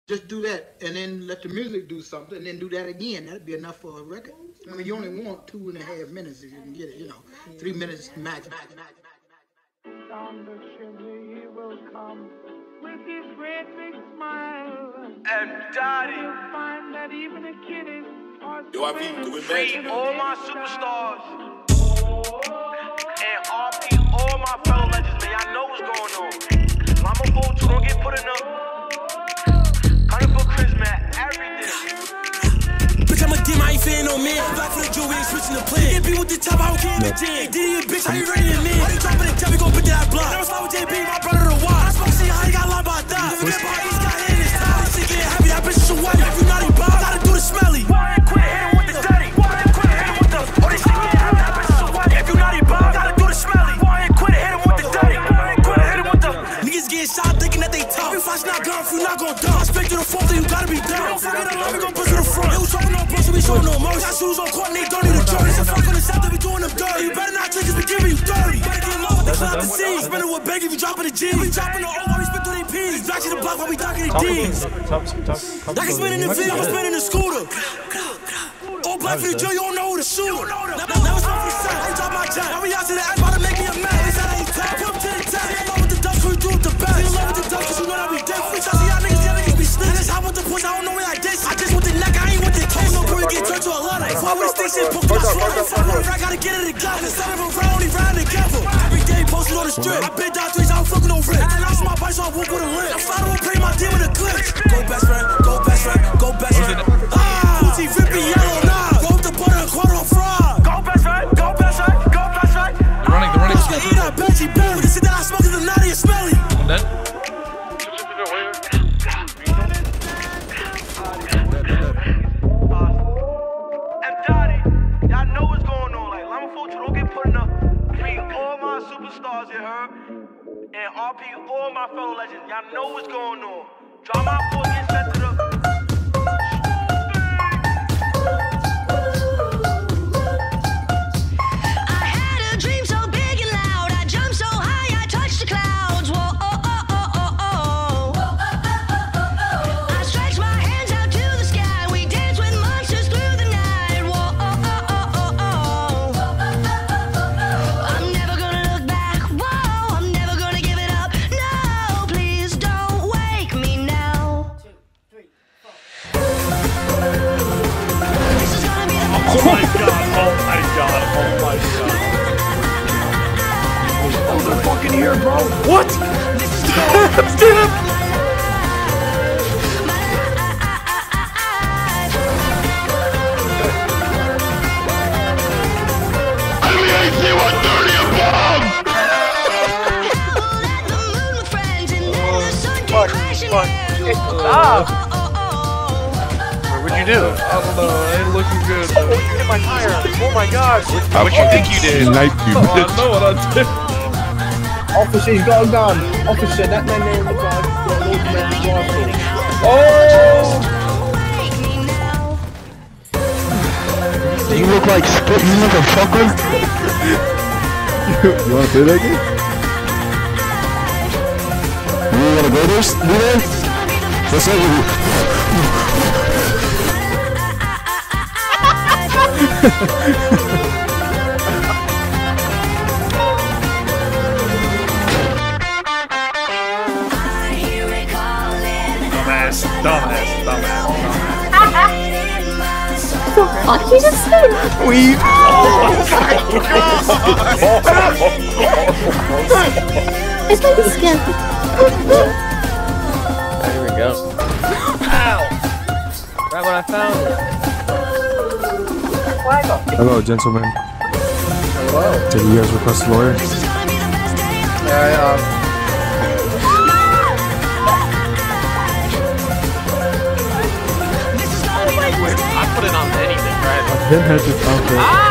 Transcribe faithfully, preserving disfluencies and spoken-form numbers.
Just do that, and then let the music do something, and then do that again. That'd be enough for a record. I mean, you only want two and a half minutes if you can get it, you know. Three minutes max, max, max, max. Down the chimney he will come with his great big smile. And daddy, you'll find that even a kid is Yo, I be doing free magic. all my superstars. And R P all my fellow legends, man. Y'all know what's going on. Mama vote to don't get put in up. Bitch, I'm a dim, I ain't feeling no man. Back for the jewel, we ain't switching the plan. Get beat with the top, I don't care in the jam. D D, bitch, how you ready to man? Why they dropping the top, we gon' put that block. Never slide with J B, my brother the wild. I smoke, see how he got line by a dime. Never get by, he's got hand in his time. This shit getting heavy, that bitch is a white. If you naughty, Bob, gotta do the smelly. Why ain't quit, hit him with the dirty. Why ain't quit, hit him with the. Oh, this shit getting heavy, that bitch is a white. If you naughty, Bob, gotta do the smelly. Why ain't quit, hit him with the dirty. Why ain't quit, hit him with the. Niggas getting shot thinking that they tough. If I not gun, if you not gon' dump. I spec to the fourth, then you gotta be done. Don't forget the line, we gon' push to the front. They was talking no push, we showing no emotion. Got shoes on court, and they don't need a jersey. It's a fuck on the set, they be doing them dirty. You better not drink, cause we giving you thirty. Better get low with the cloud to see. Spinning with bag if you dropping the G. We dropping the O while we spin through they P's. Back to the block while we docking the D's. I can spin in the V, I'm spinning the scooter. All black for the drill, you don't know who to shoot. Now it's not for the set, I drop my jack. Now we out to the ass, about to make me a man. They said I ain't tap, put up to the tap. They in love with the ducks, so we do it the best. They in love with the ducks, cause you know that we dead. We try to see y'all niggas, y'all niggas be snitch. I just hop with the push, I don't know where I dish. I just with the neck, I ain't with the toes. No girl, you get turned to a letter. If I was station, put my swallow. If I want I gotta get it together. Instead of a round, only round together. Every day posted on the strip. I been down threes, I don't fucking no rip. I lost my bike, so I whoop with a lip. I'm flying to pay my team with a glitch. Go best friend, go best friend, go best friend. Ah, Uzi, Rippy, yellow, nah. Go up the butter and quarter on fraud. Go best friend, go best friend, go best friend. They're running, they're running. I was gonna eat that Benji Belly. The shit that I smoke is the naughty and smelly. I'm dead. Superstars, you heard? And R P all my fellow legends. Y'all know what's going on. Drop my foot, get sent to the. I had a dream so big and loud. I jumped so high, I touched the clouds. Whoa, oh, oh, oh, oh, oh. I stretched my hands out to the sky. We danced with monsters through the night. Whoa, oh, oh, oh, oh, oh. I'm never gonna look back. Whoa, I'm never gonna give it up. No, please don't wake me now. Two, three, four. This is gonna be the Oh my god, oh my god, oh my god. Oh, they're fucking here, bro. What? Stand up! Stop! What'd you do? I don't know, it ain't looking good. Oh, you hit my tire. Oh my god. What you think you did? Oh, I know what I did. Officer, he's got a gun. Officer, that man there in the car got an automatic rifle. Oh! You look like spit, you look a fucker. You wanna play that game? You wanna go there? Do that? What's up with Dumbass, dumbass, dumbass, dumbass. What did you just say? We. Oh my god! It's like a skin. There we go. Ow! Right when I found it. Hello, gentlemen. Hello. Did you guys request a lawyer? Yeah, yeah. I put it on anything, right? I've been had this out there.